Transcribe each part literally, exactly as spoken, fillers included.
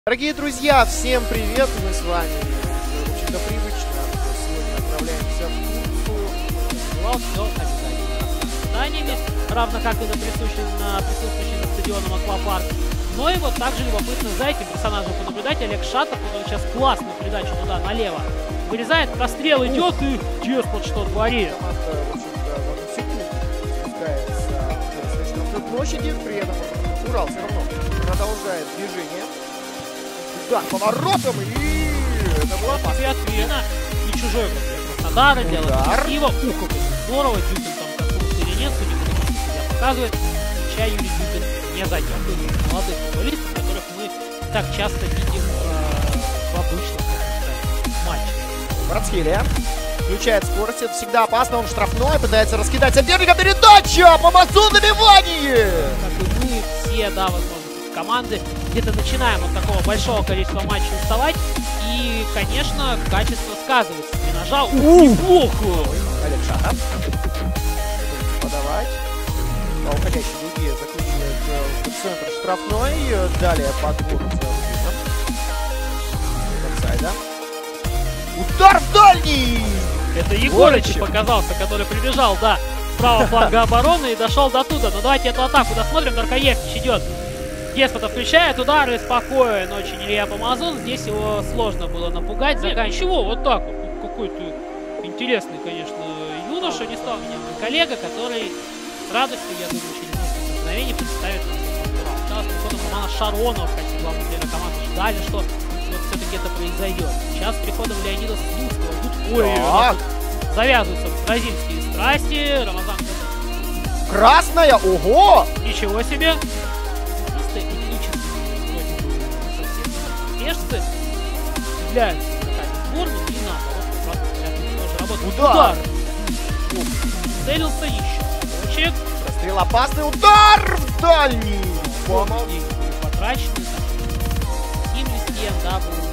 Дорогие друзья, всем привет! Мы с вами очень привычно сегодня отправляемся в Турцию. Все обязательно зданиями, равно как и на присутствующим на, присутствующим на стадионом Аквапарк. Но и вот также любопытно за этим персонажем понаблюдать. Олег Шатов, он сейчас классную передачу туда налево вырезает, прострел идет и Деспот что творит. Команда, в общем-то, в секунду спускается на площади, при этом Урал все равно продолжает движение. Да, поворотом, и это было опасно. Отмена, не чужой для Краснодара, делает красиво. Ух, как это здорово, Дюбин там коснулся или нет, судя по тому, что себя показывает. Чай Юрий Дюбин не зайдет. Молодых футболистов, которых мы так часто видим э, в обычных матчах. Братскелия включает скорость, это всегда опасно, он штрафной, пытается раскидать соперника, передача, Помазун, добивание! Как и мы все, да, возможно, команды где-то начинаем от такого большого количества матчей уставать, и, конечно, качество сказывается. Не нажал, ух, неплохо! Олег Шатов. Подавать. По уходящей дуге закручивает в центр штрафной. Далее подбор за Рубином. Офсайда. Удар в дальний! Это Егорыч показался, который прибежал, да, с правого фланга обороны и дошел до туда. Но давайте эту атаку досмотрим. Даркаевич идет. Деспота включает, удары спокоен очень Илья Помазун. Здесь его сложно было напугать. Заканчивает. Ничего, вот так вот. Какой-то интересный, конечно, юноша. Не стал меня мой коллега, который с радостью, я думаю, через несколько мгновений представит нам Турал. Сейчас приходом Романа Шаронова, хотя главный тренер команды, ждали, что вот все-таки это произойдет. Сейчас с приходом Леонида Слуцкого. Тут, ой, завязываются бразильские страсти. Рамазан. Красная, ого! Ничего себе! Пешцы являются сборной и наоборот. Удар! Удар. Целился еще. Точек. Прострел опасный, удар в дальний! Помол. Потраченный. Им ли с кем, да, был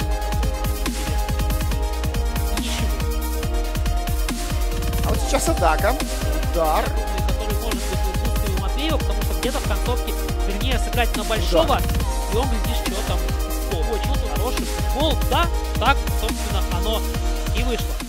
ничего. А вот сейчас атака. Удар. Который может быть в отсутствии у Матвеева, потому что где-то в концовке, вернее, сыграть на большого, да. И он, глядишь, что там. Очень хороший футбол, да, так, собственно, оно и вышло.